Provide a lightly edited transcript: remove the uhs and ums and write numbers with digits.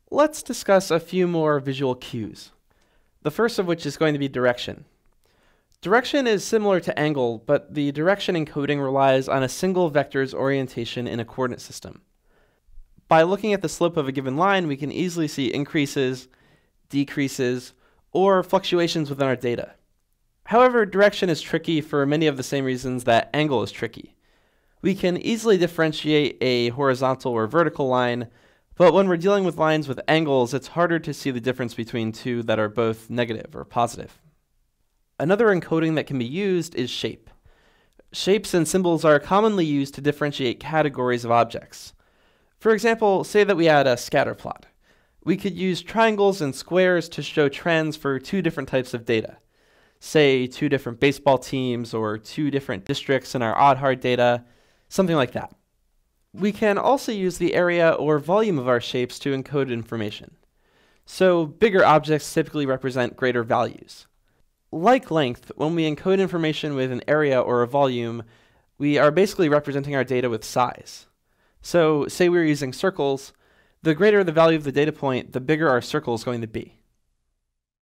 Let's discuss a few more visual cues. The first of which is going to be direction. Direction is similar to angle, but the direction encoding relies on a single vector's orientation in a coordinate system. By looking at the slope of a given line, we can easily see increases, decreases, or fluctuations within our data. However, direction is tricky for many of the same reasons that angle is tricky. We can easily differentiate a horizontal or vertical line, but when we're dealing with lines with angles, it's harder to see the difference between two that are both negative or positive. Another encoding that can be used is shape. Shapes and symbols are commonly used to differentiate categories of objects. For example, say that we had a scatter plot. We could use triangles and squares to show trends for two different types of data. Say two different baseball teams or two different districts in our odd-hard data, something like that. We can also use the area or volume of our shapes to encode information. So bigger objects typically represent greater values. Like length, when we encode information with an area or a volume, we are basically representing our data with size. So say we're using circles, the greater the value of the data point, the bigger our circle is going to be.